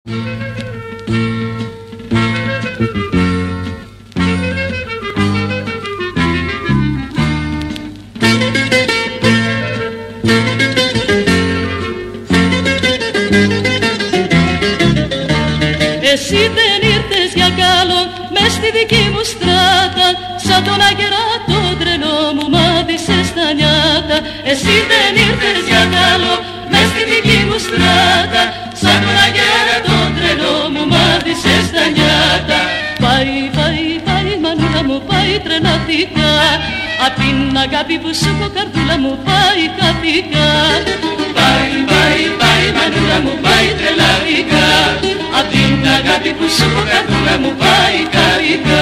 Εσύ δεν ήρθες για καλό μες στη δική μου στράτα, σαν τον αγερά τον τρελό μου μάθησες τα νιάτα. Εσύ δεν ήρθες για καλό μες στη δική μου στράτα, σαν τον αγερά τον τρελό μου μάθησες τα νιάτα. Πάει, πάει, πάει μανούλα μου, πάει τρελαθήκα, απ' την αγάπη που σου έχω καρδούλα μου πάει καθήκα. Πάει, πάει, πάει μανούλα μου, πάει τρελαθήκα, απ' την αγάπη που σου έχω καρδούλα μου πάει καθήκα.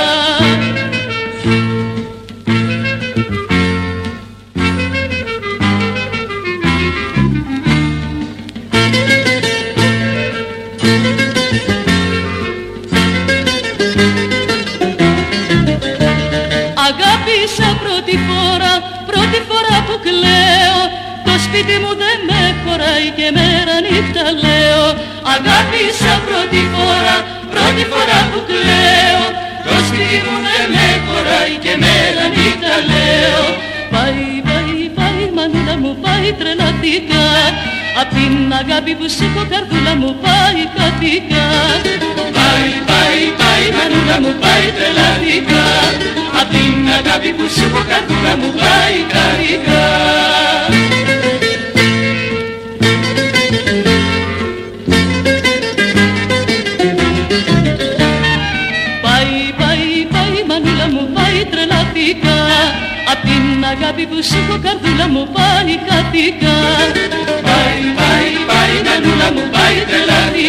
Αγάπησα πρώτη φορά που κλαίω, το σπίτι μου δεν με χωράει και μέρα νύχτα λέω. Αγάπησα πρώτη φορά που κλαίω, το σπίτι μου δεν με χωράει και μέρα νύχτα λέω. Πάει, πάει, πάει μανούλα μου, πάει τρελαθήκα, απ' την αγάπη που σου έχω καρδούλα μου πάει καθήκα. Πάει, πάει, πάει μανούλα μου, πάει τρελαθήκα, απ' την αγάπη που σου έχω καρδούλα μου πάει καθήκα. Πάει, πάει, πάει μανούλα μου, πάει τρελαθήκα, απ' την αγάπη που σου έχω καρδούλα μου πάει καθήκα. Πάει, πάει, πάει μανούλα μου, πάει τρελαθήκα,